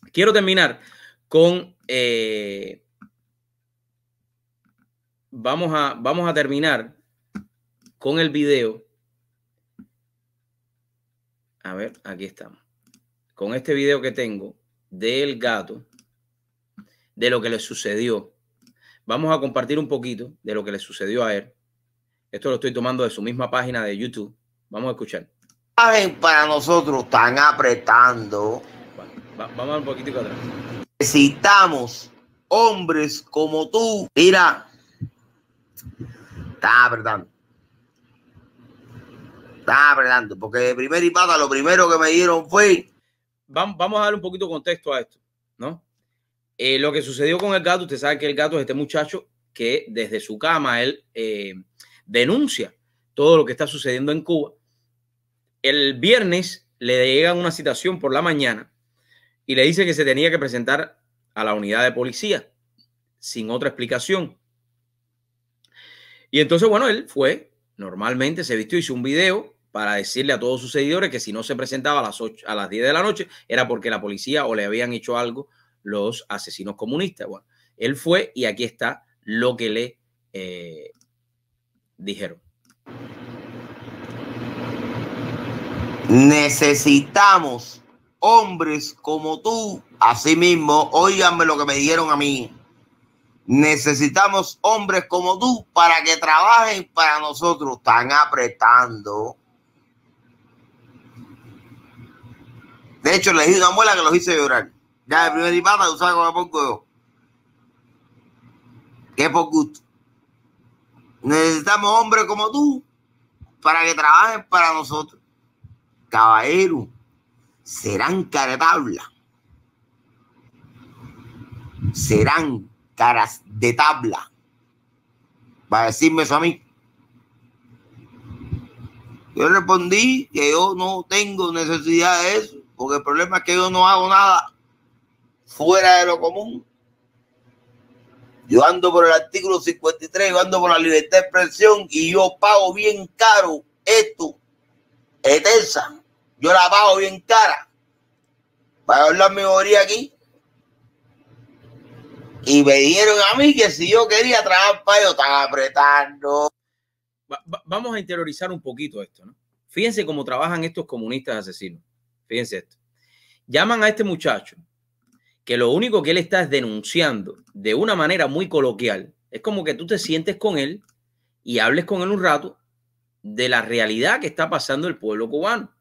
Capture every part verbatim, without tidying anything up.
quiero terminar con... Eh, vamos, a, vamos a terminar con el video. A ver, aquí estamos. Con este video que tengo del gato, de lo que le sucedió. Vamos a compartir un poquito de lo que le sucedió a él. Esto lo estoy tomando de su misma página de YouTube. Vamos a escuchar. Para nosotros están apretando. Bueno, va, vamos a un poquitico atrás. Necesitamos hombres como tú. Mira, están apretando. Están apretando. Porque de primera y pata lo primero que me dieron fue... Vamos, vamos a darle un poquito de contexto a esto, ¿no? Eh, lo que sucedió con el gato, usted sabe que el gato es este muchacho que desde su cama él eh, denuncia todo lo que está sucediendo en Cuba. El viernes le llega una citación por la mañana y le dice que se tenía que presentar a la unidad de policía sin otra explicación. Y entonces, bueno, él fue, normalmente se vistió, hizo un video para decirle a todos sus seguidores que si no se presentaba a las ocho, a las diez de la noche era porque la policía o le habían hecho algo los asesinos comunistas. Bueno, él fue y aquí está lo que le eh, dijeron. Necesitamos hombres como tú. Así mismo, óiganme lo que me dijeron a mí. Necesitamos hombres como tú para que trabajen para nosotros. Están apretando. De hecho, le dije a una muela que los hice llorar. Ya de primer y pata, tú sabes cómo me pongo yo. Que por gusto. Necesitamos hombres como tú para que trabajen para nosotros. Caballero, serán caretabla. Serán caras de tabla. Va a decirme eso a mí. Yo respondí que yo no tengo necesidad de eso, porque el problema es que yo no hago nada fuera de lo común. Yo ando por el artículo cincuenta y tres, yo ando por la libertad de expresión y yo pago bien caro esto. Etersa. Yo la pago bien cara para hablar mi memoria aquí. Y me dijeron a mí que si yo quería trabajar para ellos, están apretando. Va, va, vamos a interiorizar un poquito esto, ¿no? Fíjense cómo trabajan estos comunistas asesinos. Fíjense esto. Llaman a este muchacho que lo único que él está es denunciando de una manera muy coloquial. Es como que tú te sientes con él y hables con él un rato de la realidad que está pasando el pueblo cubano.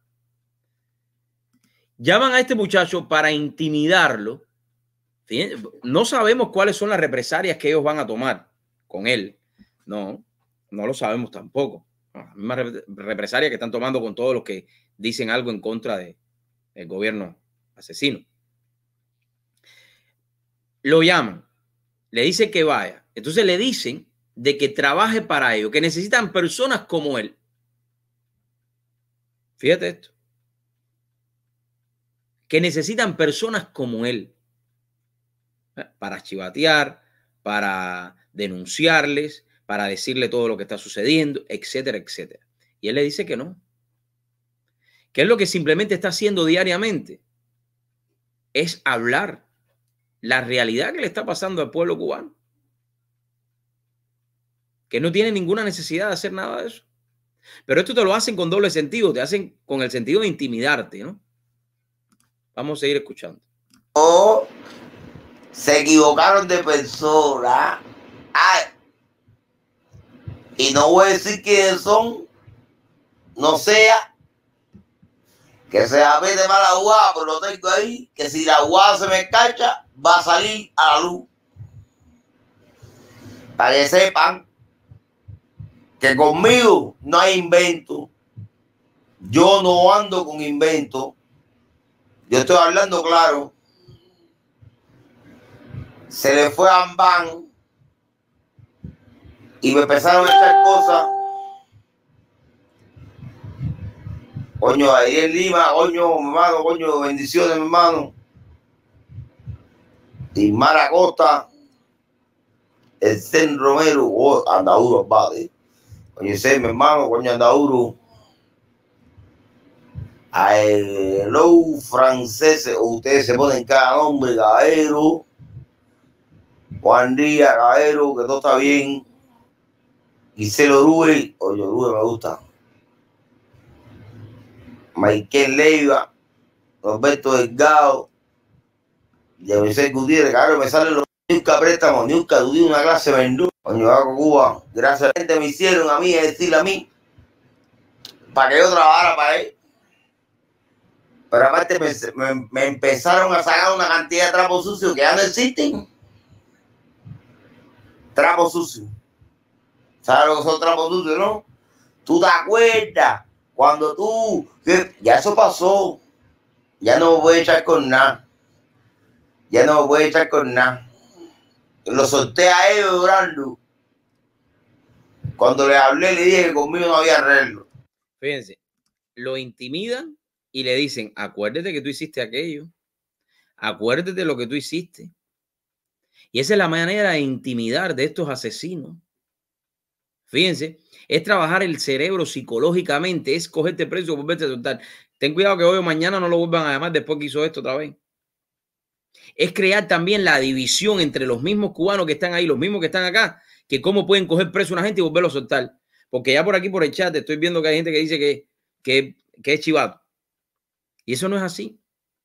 Llaman a este muchacho para intimidarlo. Fíjense, no sabemos cuáles son las represalias que ellos van a tomar con él. No, no lo sabemos tampoco. Las mismas represalias que están tomando con todos los que dicen algo en contra de, del gobierno asesino. Lo llaman, le dicen que vaya. Entonces le dicen de que trabaje para ellos, que necesitan personas como él. Fíjate esto. Que necesitan personas como él para chivatear, para denunciarles, para decirle todo lo que está sucediendo, etcétera, etcétera. Y él le dice que no. Que es lo que simplemente está haciendo diariamente. Es hablar la realidad que le está pasando al pueblo cubano. Que no tiene ninguna necesidad de hacer nada de eso. Pero esto te lo hacen con doble sentido. Te hacen con el sentido de intimidarte, ¿no? Vamos a seguir escuchando. Oh, se equivocaron de persona. Ay. Y no voy a decir quiénes son. No sea que se apete para la guada, pero lo tengo ahí. Que si la guada se me escacha, va a salir a la luz. Para que sepan que conmigo no hay invento. Yo no ando con invento. Yo estoy hablando claro. Se le fue a Ambán y me empezaron a echar cosas. Coño, ahí en Lima, coño, mi hermano, coño, bendiciones, mi hermano. Y Mara Costa, el Zen Romero, oh, Andauro, padre. Coño, ese, mi hermano, coño, Andauro. Ay, los franceses, ustedes se ponen cada nombre, caballero. Juan Díaz, caballero, que todo está bien. Giselo Rubén, oye, Rubén me gusta. Michael Leiva, Roberto Delgado, José Gutiérrez, cabrón, me salen los nunca préstamos, nunca dudé una clase vendú. Coño, hago Cuba, gracias a la gente me hicieron a mí, es decir, a mí, para que yo trabajara para él. Pero aparte me, me, me empezaron a sacar una cantidad de trapos sucios que ya no existen. Trapos sucios. ¿Sabes lo que son trapos sucios, no? ¿Tú te acuerdas? Cuando tú... Ya eso pasó. Ya no me voy a echar con nada. Ya no me voy a echar con nada. Lo solté a ellos llorando. Cuando le hablé, le dije que conmigo no había arreglo. Fíjense, lo intimidan y le dicen, acuérdate que tú hiciste aquello. Acuérdate de lo que tú hiciste. Y esa es la manera de intimidar de estos asesinos. Fíjense, es trabajar el cerebro psicológicamente, es cogerte preso y volverte a soltar. Ten cuidado que hoy o mañana no lo vuelvan a llamar después que hizo esto otra vez. Es crear también la división entre los mismos cubanos que están ahí, los mismos que están acá, que cómo pueden coger preso a una gente y volverlo a soltar. Porque ya por aquí, por el chat, estoy viendo que hay gente que dice que, que, que es chivato. Y eso no es así.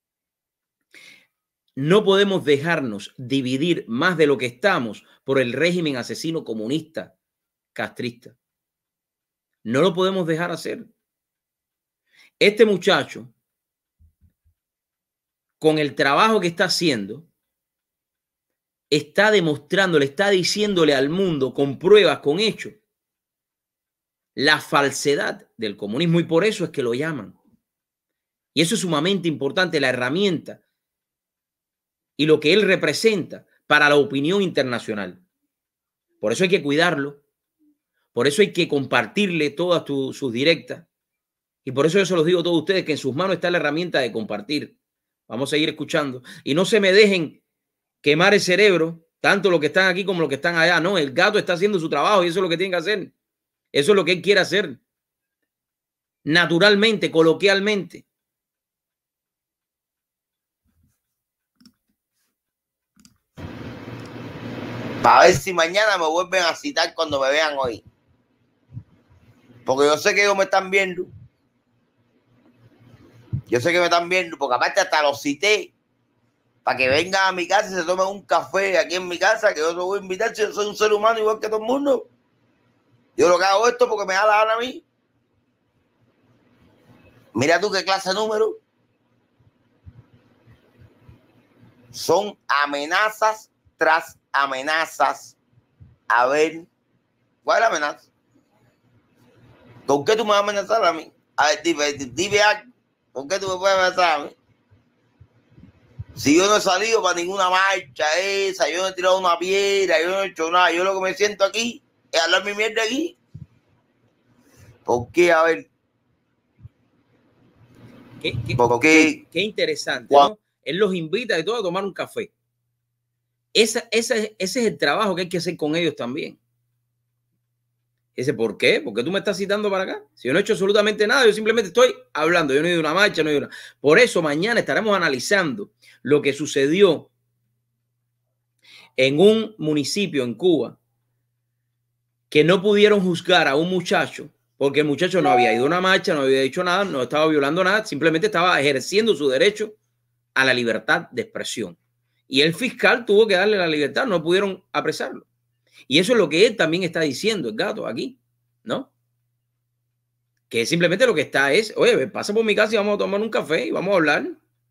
No podemos dejarnos dividir más de lo que estamos por el régimen asesino comunista, castrista. No lo podemos dejar hacer. Este muchacho, con el trabajo que está haciendo, está demostrándole, está diciéndole al mundo con pruebas, con hechos, la falsedad del comunismo, y por eso es que lo llaman. Y eso es sumamente importante, la herramienta y lo que él representa para la opinión internacional. Por eso hay que cuidarlo, por eso hay que compartirle todas tu, sus directas, y por eso yo se los digo a todos ustedes que en sus manos está la herramienta de compartir. Vamos a seguir escuchando y no se me dejen quemar el cerebro, tanto los que están aquí como los que están allá. No, el gato está haciendo su trabajo y eso es lo que tiene que hacer. Eso es lo que él quiere hacer. Naturalmente, coloquialmente. Para ver si mañana me vuelven a citar cuando me vean hoy. Porque yo sé que ellos me están viendo. Yo sé que me están viendo, porque aparte hasta los cité para que vengan a mi casa y se tomen un café aquí en mi casa, que yo los voy a invitar si yo soy un ser humano igual que todo el mundo. Yo lo que hago esto porque me da la gana a mí. Mira tú qué clase de número. Son amenazas tras amenazas. A ver, ¿cuál es la amenaza? ¿Con qué tú me vas a amenazar a mí? A ver, dime, dime algo. ¿Con qué tú me puedes amenazar a mí? Si yo no he salido para ninguna marcha esa, yo no he tirado una piedra, yo no he hecho nada, yo lo que me siento aquí es hablar mi mierda aquí. ¿Por qué? A ver. Qué, qué, ¿Por qué? Qué, qué interesante, ¿no? Él los invita y todo a tomar un café. Esa, esa, ese es el trabajo que hay que hacer con ellos también. Ese, ¿por qué? ¿Por qué tú me estás citando para acá? Si yo no he hecho absolutamente nada, yo simplemente estoy hablando. Yo no he ido a una marcha, no he ido a una... Por eso mañana estaremos analizando lo que sucedió en un municipio en Cuba que no pudieron juzgar a un muchacho porque el muchacho no había ido a una marcha, no había dicho nada, no estaba violando nada, simplemente estaba ejerciendo su derecho a la libertad de expresión. Y el fiscal tuvo que darle la libertad, no pudieron apresarlo. Y eso es lo que él también está diciendo, el gato, aquí, ¿no? Que simplemente lo que está es, oye, pasa por mi casa y vamos a tomar un café y vamos a hablar.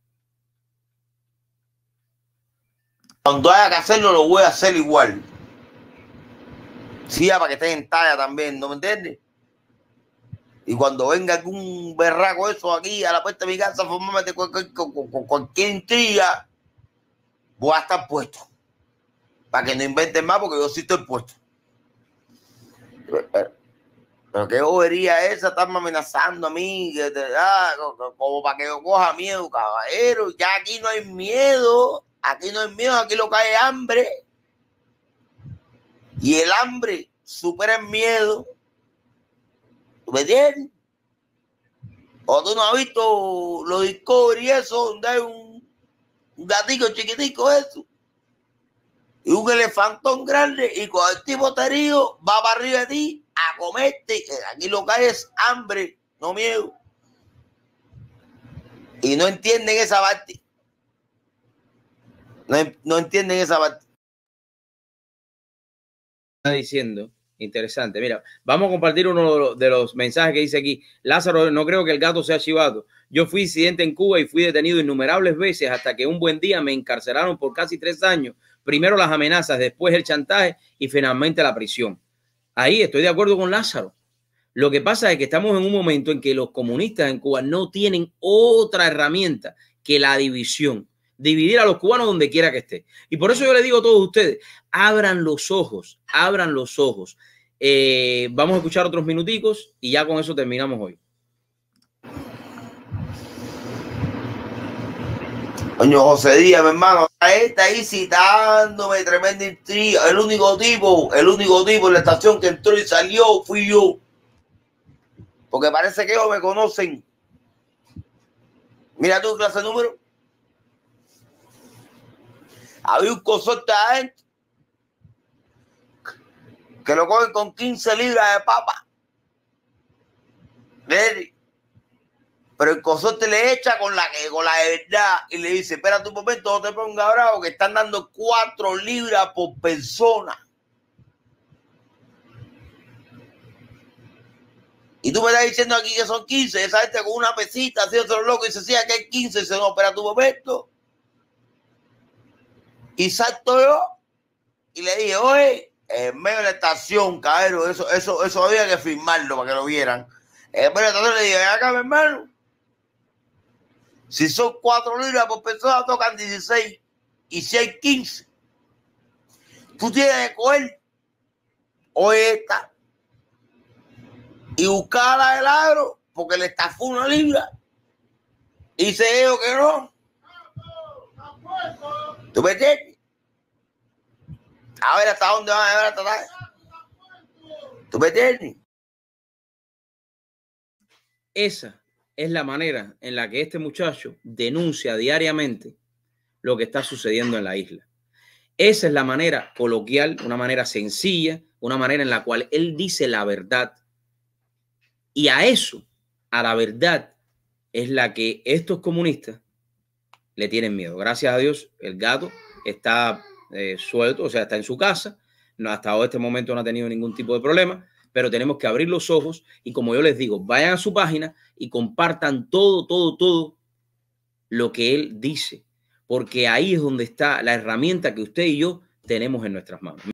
Cuando haya que hacerlo, lo voy a hacer igual. Sí, para que estén en talla también, ¿no me entiendes? Y cuando venga algún berraco eso aquí a la puerta de mi casa, formarme de cualquier, cualquier intriga, voy a estar puesto. Para que no inventen más, porque yo sí estoy puesto. Pero qué bobería esa, estarme amenazando a mí, que te, ah, como para que yo coja miedo, caballero. Ya aquí no hay miedo, aquí no hay miedo, aquí lo que hay es hambre. Y el hambre supera el miedo. ¿Tú me entiendes? O tú no has visto los Discovery y eso, donde hay un, un gatito chiquitico eso. Y un elefantón grande, y cuando el tipo te herido, va para arriba de ti a comerte. Aquí lo que hay es hambre, no miedo. Y no entienden esa parte. No, no entienden esa parte. Está diciendo, interesante. Mira, vamos a compartir uno de los mensajes que dice aquí. Lázaro, no creo que el gato sea chivato. Yo fui incidente en Cuba y fui detenido innumerables veces hasta que un buen día me encarcelaron por casi tres años. Primero las amenazas, después el chantaje y finalmente la prisión. Ahí estoy de acuerdo con Lázaro. Lo que pasa es que estamos en un momento en que los comunistas en Cuba no tienen otra herramienta que la división. Dividir a los cubanos donde quiera que esté. Y por eso yo les digo a todos ustedes, abran los ojos, abran los ojos. Eh, vamos a escuchar otros minuticos y ya con eso terminamos hoy. Coño, José Díaz, mi hermano, está ahí citándome tremenda intriga. El único tipo, el único tipo en la estación que entró y salió fui yo. Porque parece que ellos me conocen. Mira tu clase número. Había un consorte adentro que lo cogen con quince libras de papa. Pero el consorte le echa con la, con la de verdad y le dice, espera un momento, no te pongas bravo, que están dando cuatro libras por persona. Y tú me estás diciendo aquí que son quince, esa gente con una pesita, así otro loco, y dice, sí, aquí hay quince, y dice, no, espera un momento. Y salto yo y le dije, oye, en medio de la estación, caballero, eso, eso, eso había que firmarlo para que lo vieran. En medio de la estación le dije, ven acá, mi hermano. Si son cuatro libras por persona, tocan dieciséis. Y si hay quince, tú tienes que coger o esta y buscar a la del agro porque le estafó una libra. Y dice yo que no. ¿Tú me entiendes? A ver hasta dónde van a llevar a tratar. ¿Tú me entiendes? Esa es la manera en la que este muchacho denuncia diariamente lo que está sucediendo en la isla. Esa es la manera coloquial, una manera sencilla, una manera en la cual él dice la verdad. Y a eso, a la verdad, es la que estos comunistas le tienen miedo. Gracias a Dios, el gato está eh, suelto, o sea, está en su casa. No, hasta este momento no ha tenido ningún tipo de problema, pero tenemos que abrir los ojos y, como yo les digo, vayan a su página y compartan todo, todo, todo lo que él dice, porque ahí es donde está la herramienta que usted y yo tenemos en nuestras manos.